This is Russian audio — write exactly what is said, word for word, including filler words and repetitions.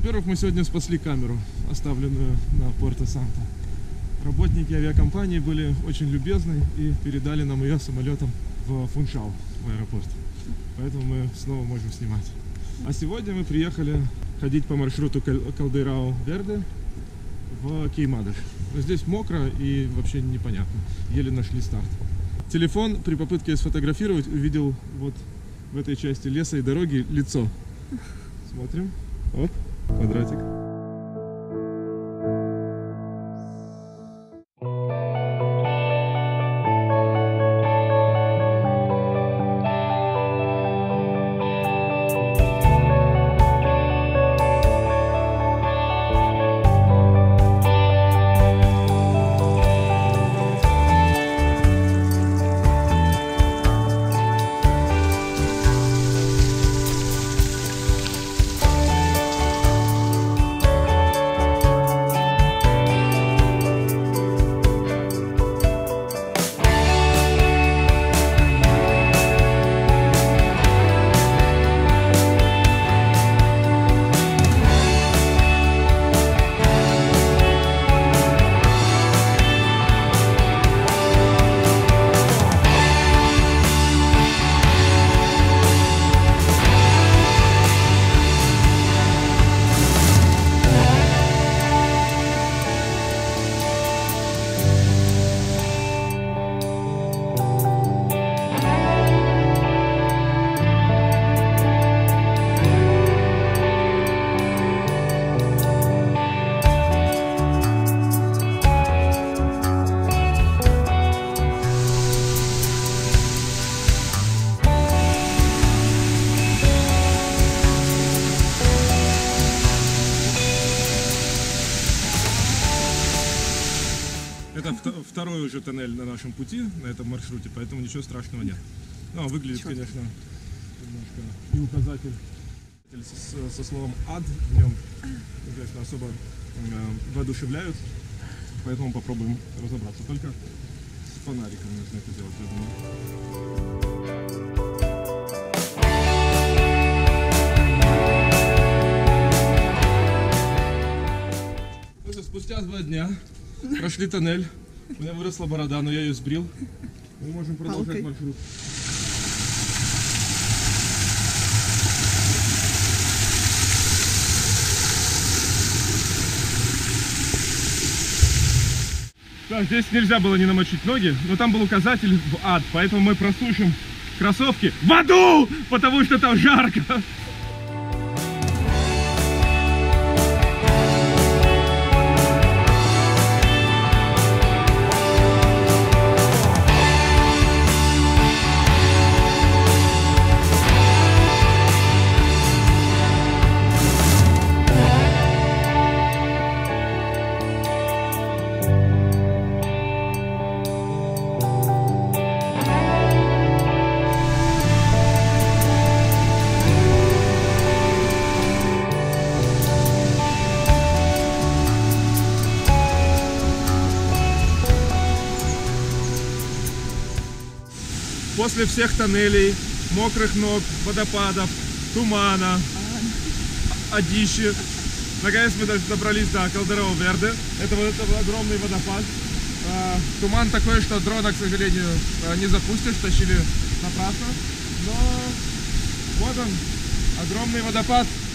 Во-первых, мы сегодня спасли камеру, оставленную на Порто-Санто. Работники авиакомпании были очень любезны и передали нам ее самолетом в Фуншау, в аэропорт. Поэтому мы снова можем снимать. А сегодня мы приехали ходить по маршруту Caldeirao Verde в Madeira. Но здесь мокро и вообще непонятно. Еле нашли старт. Телефон при попытке сфотографировать увидел вот в этой части леса и дороги лицо. Смотрим. Оп, квадратик. Это второй уже тоннель на нашем пути, на этом маршруте, поэтому ничего страшного нет. Ну, выглядит, конечно, немножко и указатель со, со словом «ад» в нем, конечно, особо э, воодушевляют, поэтому попробуем разобраться. Только с фонариком нужно это делать, я думаю. Спустя два дня прошли тоннель, у меня выросла борода, но я ее сбрил. Мы можем продолжать маршрут. Да, здесь нельзя было не намочить ноги, но там был указатель в ад, поэтому мы просушим кроссовки в аду, потому что там жарко. После всех тоннелей, мокрых ног, водопадов, тумана, одищи, наконец мы добрались до Caldeirao Verde. Это вот это огромный водопад. Туман такой, что дрона, к сожалению, не запустишь, тащили напрасно. Но вот он, огромный водопад.